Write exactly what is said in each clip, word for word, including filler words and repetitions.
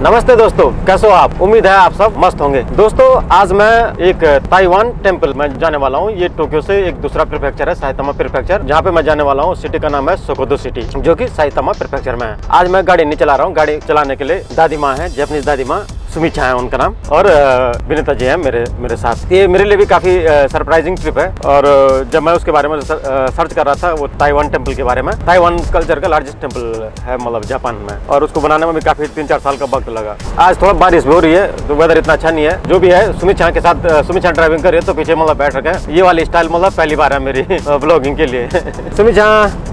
नमस्ते दोस्तों, कैसे हो आप? उम्मीद है आप सब मस्त होंगे। दोस्तों आज मैं एक ताइवान टेम्पल में जाने वाला हूँ। ये टोक्यो से एक दूसरा प्रीफेक्चर है, साइतामा प्रीफेक्चर, जहाँ पे मैं जाने वाला हूँ। सिटी का नाम है सोकोदो सिटी, जो कि साइतामा प्रीफेक्चर में है। आज मैं गाड़ी नहीं चला रहा हूँ। गाड़ी चलाने के लिए दादी माँ है, जापानीज दादी माँ, सुमिचा है उनका नाम, और विनीता जी है मेरे मेरे साथ। ये मेरे लिए भी काफी सरप्राइजिंग ट्रिप है। और जब मैं उसके बारे में सर्च कर रहा था, वो ताइवान टेम्पल के बारे में, ताइवान कल्चर का लार्जेस्ट टेम्पल है मतलब जापान में, और उसको बनाने में भी काफी तीन चार साल का वक्त लगा। आज थोड़ा बारिश भी हो रही है, तो वेदर इतना अच्छा नहीं है। जो भी है, सुमिचा के साथ, सुमिचा ड्राइविंग कर रही है तो पीछे मतलब बैठ रखे। ये वाली स्टाइल मतलब पहली बार है मेरी ब्लॉगिंग के लिए। सुमिचा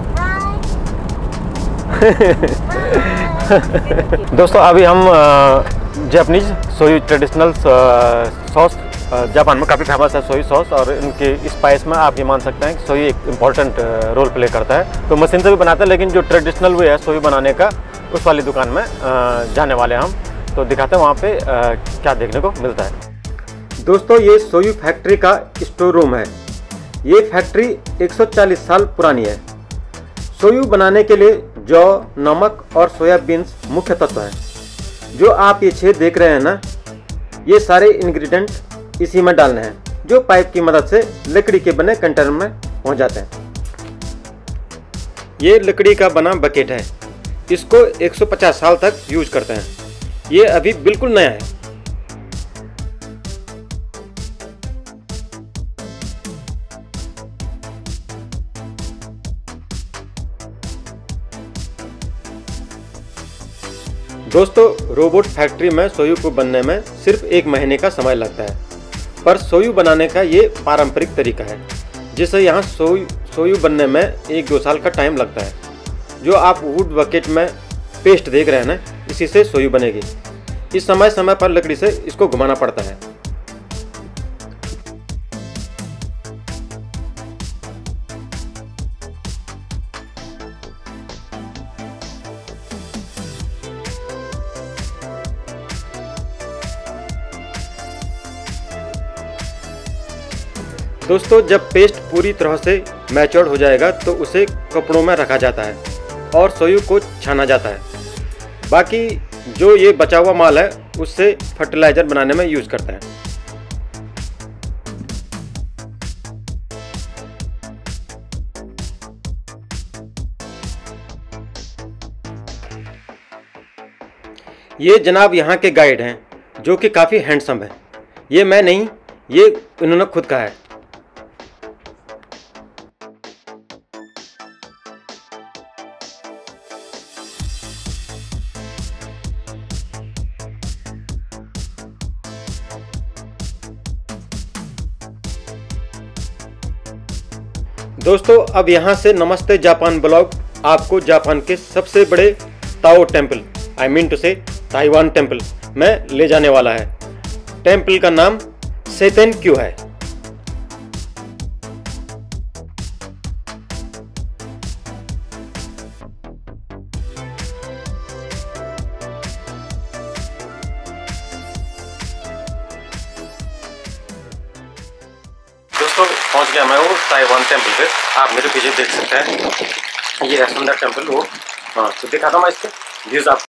दोस्तों अभी हम जापानीज सोयू ट्रेडिशनल सॉस, जापान में काफ़ी फेमस है सोयू सॉस, और इनके स्पाइस में आप ये मान सकते हैं कि सोयू एक इम्पॉर्टेंट रोल प्ले करता है। तो मशीन से भी बनाते हैं, लेकिन जो ट्रेडिशनल वे है सोयू बनाने का, उस वाली दुकान में जाने वाले हैं हम। तो दिखाते हैं वहाँ पे क्या देखने को मिलता है। दोस्तों ये सोयू फैक्ट्री का स्टोर रूम है। ये फैक्ट्री एक सौ चालीस साल पुरानी है। सोयू बनाने के लिए जौ, नमक और सोयाबीन्स मुख्य तत्व हैं। जो आप ये छेद देख रहे हैं ना, ये सारे इंग्रेडिएंट इसी में डालने हैं, जो पाइप की मदद से लकड़ी के बने कंटेनर में पहुंच जाते हैं। ये लकड़ी का बना बकेट है। इसको एक सौ पचास साल तक यूज करते हैं। ये अभी बिल्कुल नया है। दोस्तों रोबोट फैक्ट्री में सोयू को बनने में सिर्फ एक महीने का समय लगता है, पर सोयू बनाने का ये पारंपरिक तरीका है, जिससे यहाँ सोयू सोयू बनने में एक दो साल का टाइम लगता है। जो आप वुड बकेट में पेस्ट देख रहे हैं ना, इसी से सोयू बनेगी। इस समय समय पर लकड़ी से इसको घुमाना पड़ता है। दोस्तों जब पेस्ट पूरी तरह से मैच्योर्ड हो जाएगा तो उसे कपड़ों में रखा जाता है और सोयू को छाना जाता है। बाकी जो ये बचा हुआ माल है, उससे फर्टिलाइजर बनाने में यूज करते हैं। ये जनाब यहाँ के गाइड हैं, जो कि काफ़ी हैंडसम है। ये मैं नहीं, ये इन्होंने खुद कहा है। दोस्तों अब यहाँ से नमस्ते जापान ब्लॉग आपको जापान के सबसे बड़े Tao temple, I mean to say Taiwan temple में ले जाने वाला है। टेम्पल का नाम सेतेन क्यू है। दोस्तों पहुंच गया मैं वो ताइवान टेम्पल पे। आप मेरे पीछे देख सकते हैं, ये है सुंदर टेम्पल वो। हाँ तो दिखाता हूँ मैं इसके व्यूज आप।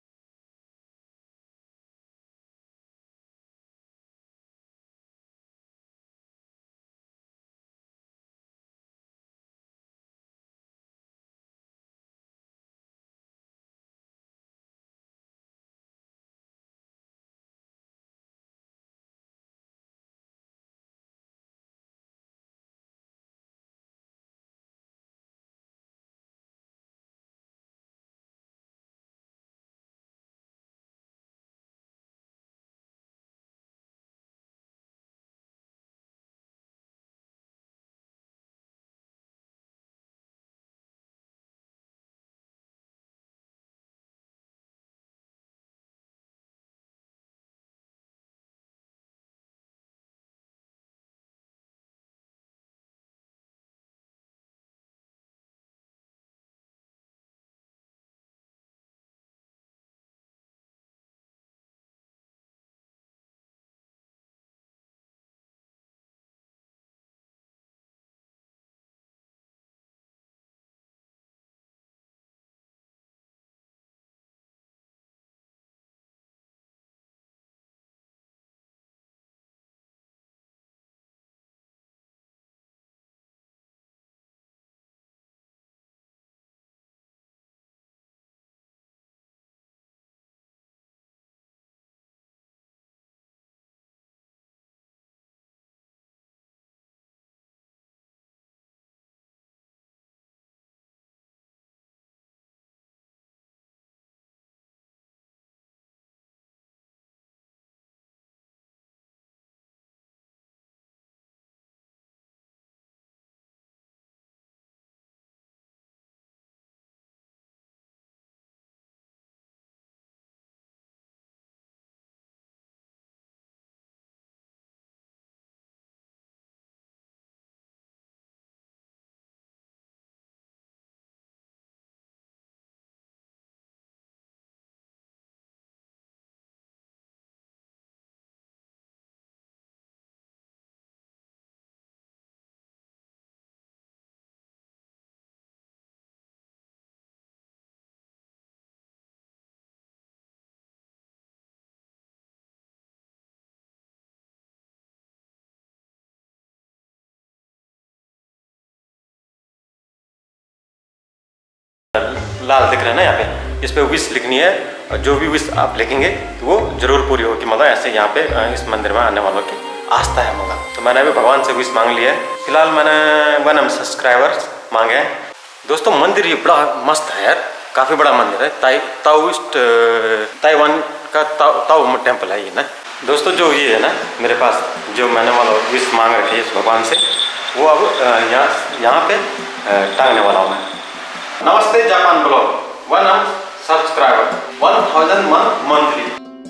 लाल दिख रहे हैं ना यहाँ पे, इस पे विश लिखनी है और जो भी विश आप लिखेंगे तो वो जरूर पूरी होगी। मतलब ऐसे यहाँ पे इस मंदिर में आने वालों की आस्था है। मतलब तो मैंने अभी भगवान से विश मांग लिया है। फिलहाल मैंने वन एम सब्सक्राइबर्स मांगे हैं। दोस्तों मंदिर ये बड़ा मस्त है यार, काफ़ी बड़ा मंदिर है। ताइ ताओइस्ट ताइवान का ताओ ताओ टेम्पल है ये ना। दोस्तों जो ये है ना मेरे पास जो मैंने मतलब विश मांग रखी है इस भगवान से, वो अब यहाँ यहाँ पे टांगने वाला हूँ मैं। नमस्ते Japan blog, one M subscriber, one thousand monthly.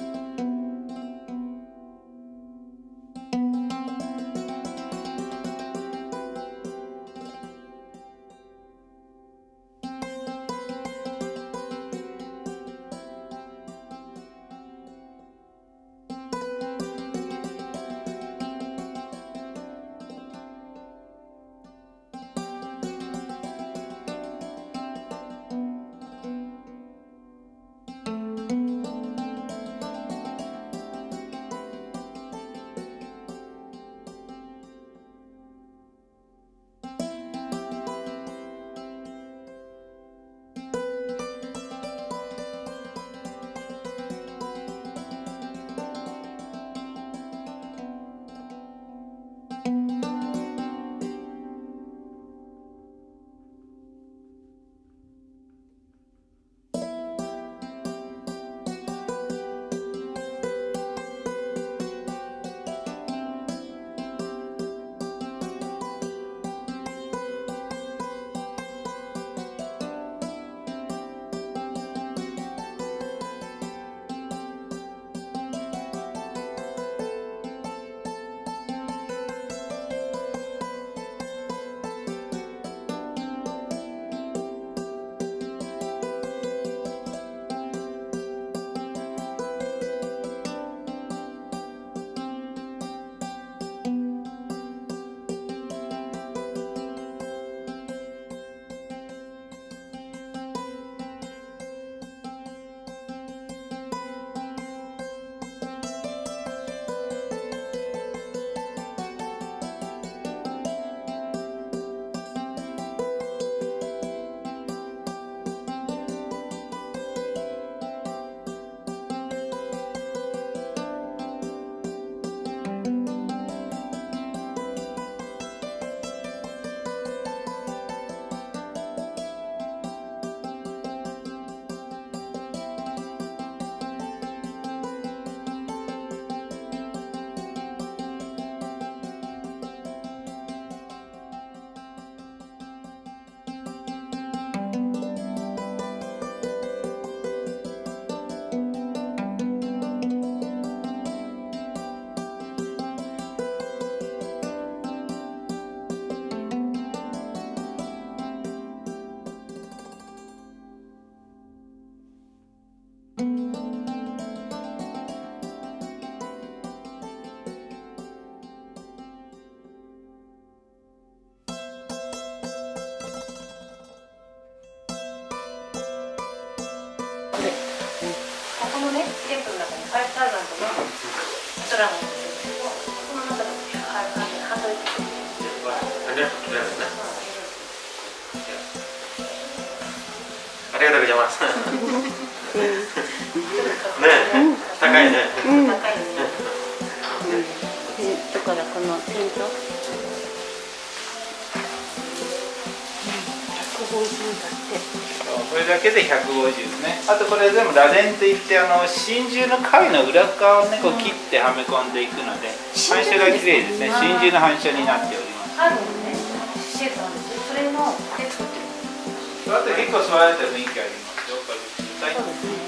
これだけでひゃくごじゅうですね。あとこれ全部螺鈿といってあの真珠の貝の裏側をねこう切ってはめ込んでいくので反射が綺麗ですね。真珠の反射になっております。あるのね。シェフなんです。それので作ってる。あと結構座られた雰囲気ありますよ。これそうですね。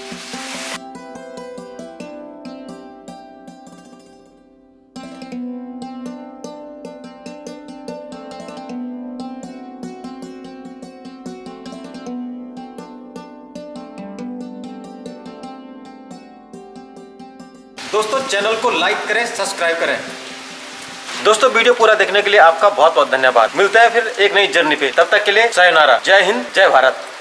दोस्तों चैनल को लाइक करें, सब्सक्राइब करें। दोस्तों वीडियो पूरा देखने के लिए आपका बहुत बहुत धन्यवाद। मिलता है फिर एक नई जर्नी पे, तब तक के लिए सायोनारा। जय हिंद, जय भारत।